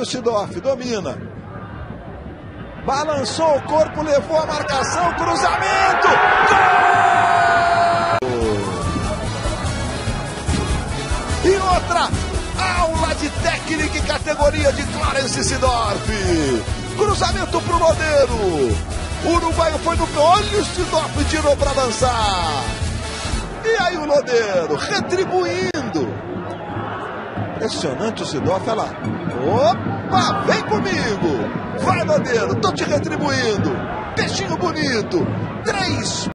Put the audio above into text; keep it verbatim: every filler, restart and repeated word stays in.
o Sidorf, domina. Balançou o corpo, levou a marcação, cruzamento. Gol! E outra, aula de técnica e categoria de Clarence Sidorf. Cruzamento pro Lodeiro. O uruguaio foi no... Olha o Sidorf, tirou para lançar. E aí o Lodeiro, retribuindo. Impressionante o Sidorf, olha lá. Opa, vem comigo. Vai, Lodeiro, tô te retribuindo. Peixinho bonito. Três